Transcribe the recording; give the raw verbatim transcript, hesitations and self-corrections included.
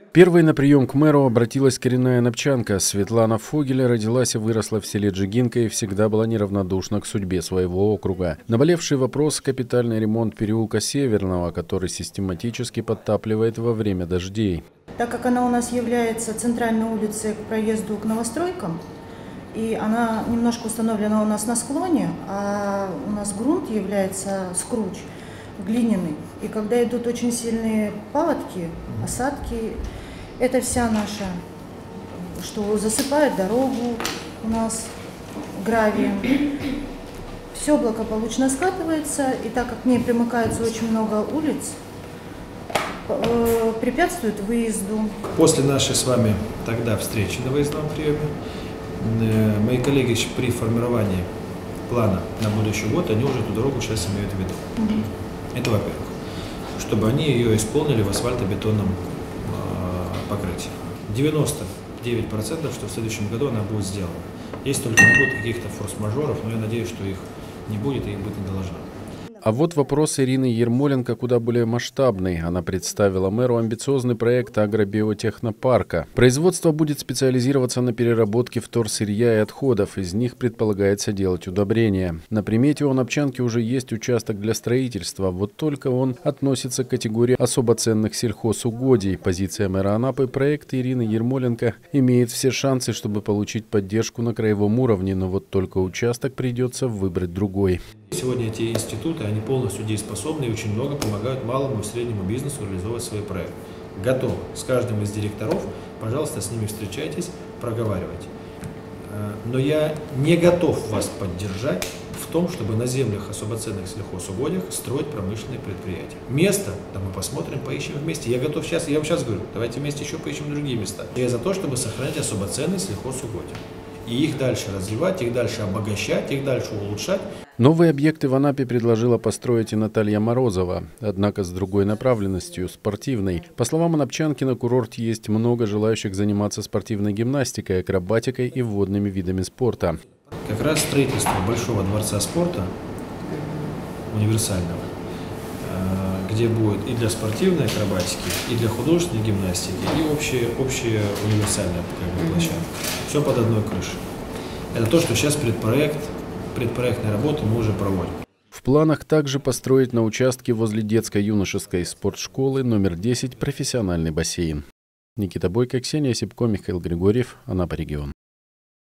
Первой на прием к мэру обратилась коренная анапчанка. Светлана Фогель родилась и выросла в селе Джигинка и всегда была неравнодушна к судьбе своего округа. Наболевший вопрос – капитальный ремонт переулка Северного, который систематически подтапливает во время дождей. Так как она у нас является центральной улицей к проезду к новостройкам, и она немножко установлена у нас на склоне, а у нас грунт является скруч, глиняный. И когда идут очень сильные паводки, осадки, это вся наша, что засыпает дорогу у нас гравием. Все благополучно скатывается, и так как к ней примыкается очень много улиц, препятствует выезду. После нашей с вами тогда встречи на выездном приеме, мои коллеги при формировании плана на будущий год, они уже эту дорогу сейчас имеют в виду. Mm-hmm. Это во-первых. Чтобы они ее исполнили в асфальтобетонном э, покрытии. девяносто девять процентов, что в следующем году она будет сделана. Если только не будет каких-то форс-мажоров, но я надеюсь, что их не будет и их быть не должно. А вот вопрос Ирины Ермоленко куда более масштабный. Она представила мэру амбициозный проект агробиотехнопарка. Производство будет специализироваться на переработке вторсырья и отходов. Из них предполагается делать удобрения. На примете у анапчанки уже есть участок для строительства. Вот только он относится к категории особо ценных сельхозугодий. Позиция мэра Анапы проекта Ирины Ермоленко имеет все шансы, чтобы получить поддержку на краевом уровне. Но вот только участок придется выбрать другой. Сегодня эти институты, они полностью дееспособны и очень много помогают малому и среднему бизнесу реализовывать свои проекты. Готов. С каждым из директоров, пожалуйста, с ними встречайтесь, проговаривайте. Но я не готов вас поддержать в том, чтобы на землях особо ценных сельхозугодиях строить промышленные предприятия. Место, да мы посмотрим, поищем вместе. Я готов сейчас, я вам сейчас говорю, давайте вместе еще поищем другие места. Я за то, чтобы сохранять особо ценные сельхозугодия. И их дальше развивать, их дальше обогащать, их дальше улучшать. Новые объекты в Анапе предложила построить и Наталья Морозова, однако с другой направленностью – спортивной. По словам анапчанки, на курорте есть много желающих заниматься спортивной гимнастикой, акробатикой и водными видами спорта. Как раз строительство большого дворца спорта, универсального, где будет и для спортивной акробатики, и для художественной гимнастики, и общая, общая универсальная как бы, площадка. Все под одной крышей. Это то, что сейчас предпроект, предпроектные работы мы уже проводим. В планах также построить на участке возле детско-юношеской спортшколы номер десять профессиональный бассейн. Никита Бойко, Ксения Сипко, Михаил Григорьев, Анапа регион.